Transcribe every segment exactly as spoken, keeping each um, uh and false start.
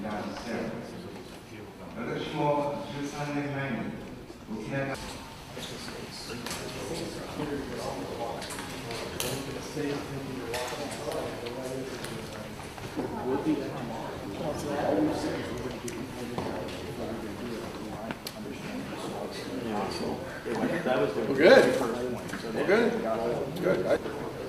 男性、私もじゅうさんねんまえに沖縄 We're good. We're good. Good. I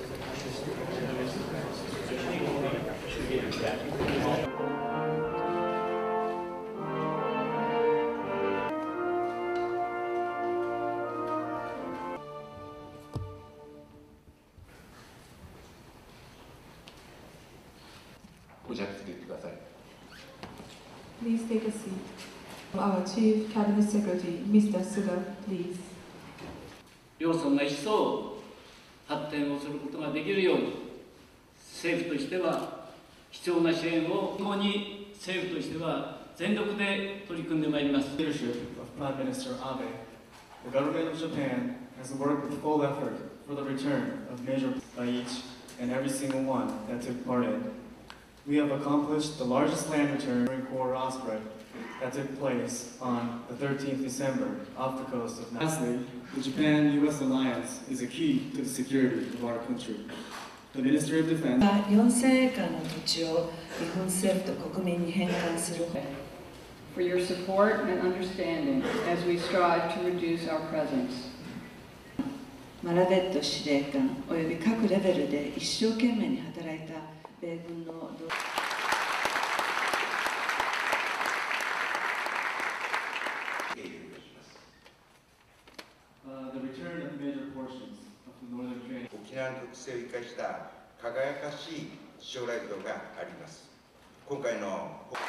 Please take a seat. Our Chief Cabinet Secretary, Mister Suga, please. 両村が一層発展をすることができるように、政府としては必要な支援を共に政府としては全力で取り組んでまいります。 Leadership of Prime Minister Abe, the government of Japan has worked with full effort for the return of major by each and every single one that took part in. We have accomplished the largest land return during core Osprey that took place on the thirteenth of December off the coast of Nago. Lastly, the Japan U S alliance is a key to the security of our country. The Ministry of Defense よんせんエーカーの土地を日本政府と国民に返還する。 For your support and understanding as we strive to reduce our presence. マラベット司令官および各レベルで一生懸命に働いた米軍の沖縄の特性を生かした輝かしい将来像があります。今回のどうも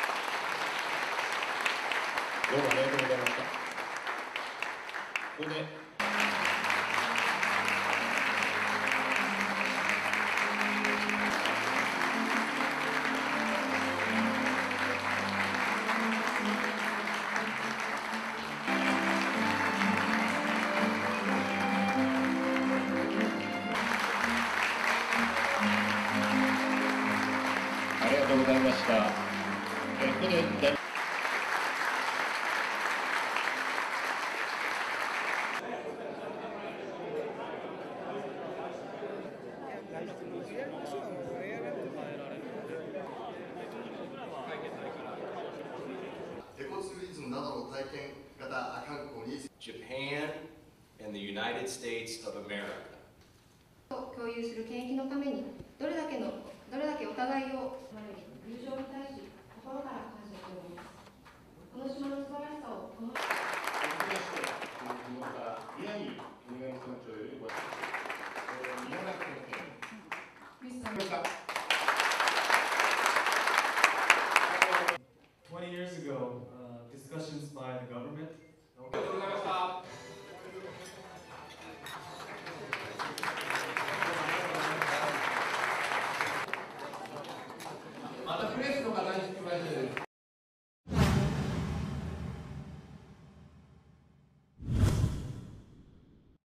ありがとうございました。ここでありがとうございました。えここでエコツーリズムなどの体験型観光に Japan and the United States of America 共有する権益のためにどれだけのどれだけお互いを友情に対し心から感謝しております。この島の素晴らしさをこの。